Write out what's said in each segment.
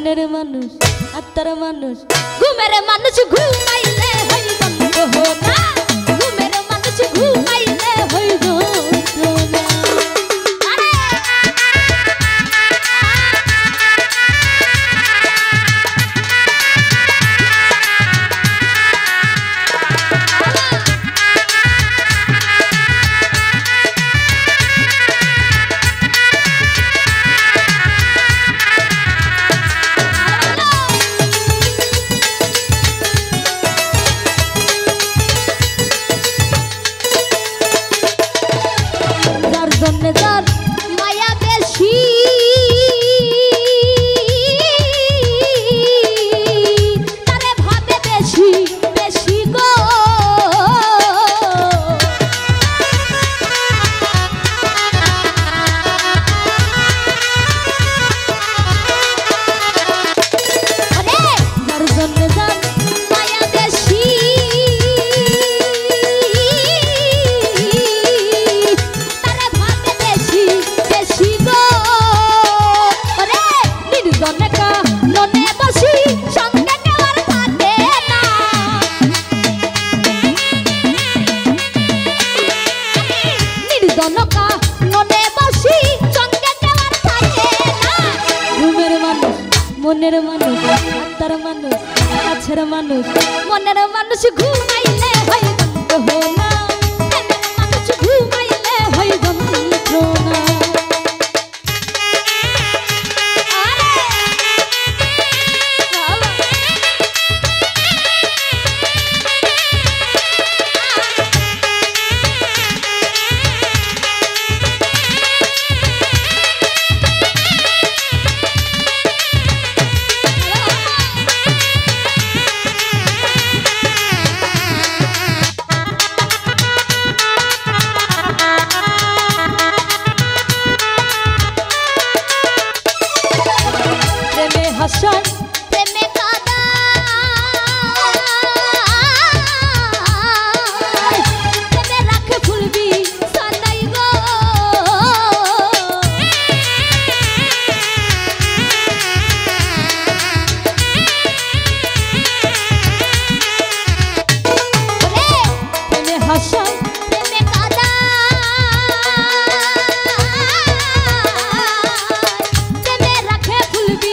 মনের মানুষ আত্মার মানুষ ঘুমের মানুষ ঘুমাইলে হই যন্ত্রণা ঘুমের মানুষ ঘুমাইলে হই যন্ত্রণা যার মায়া বেশি তারে ভাবে বেশি বেশি গো যার জন্য যার মায়া বেশি মনের মানুষ আত্মার মানুষ কাছের মানুষ মনের মানুষ ঘুমাইলে হয় যন্ত্রণা মনের মানুষ ঘুমাইলে হয় যন্ত্রণা হাসায় প্রেমে কাদা প্রেমে রাখে ফুলবি সানাই গো প্রেমে হাসায় প্রেমে কাদা প্রেমে রাখে ফুলবি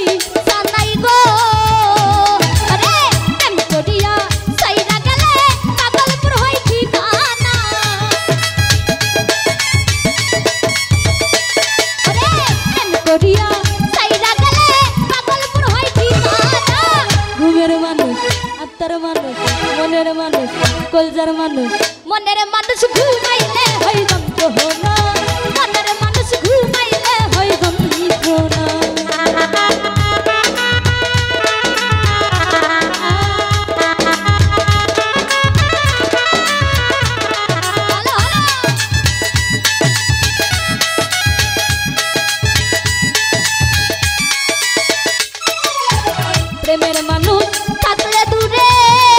মনের মানুষ কলজার মানুষ মনের মানুষ ঘুমাইলে হয় যন্ত্রণা মনের মানুষ ঘুমাইলে হয় যন্ত্রণা প্রেমের মানুষ থাকলে দূরে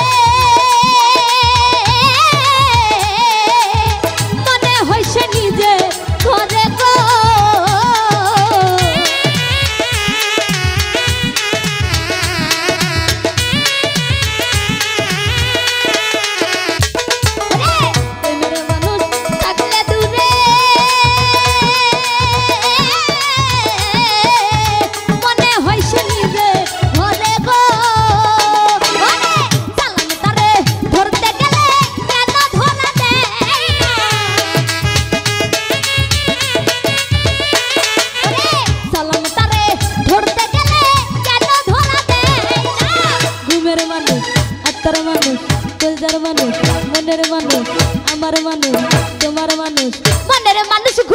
মনে হয় সে নিজে ঘরে গো প্রেমের মানুষ থাকলে দূরে মনে হয় সে নিজে ঘরে গো সালাম তারে ধরতে গেলে কেন ধরা দেয় সালাম তারে ধরতে গেলে কেন ধরা দেয় ঘুমের মানুষ আত্মার মানুষ কলজার মানুষ মনের মানুষ আমার মানুষ তোমার মানুষ মনের মানুষ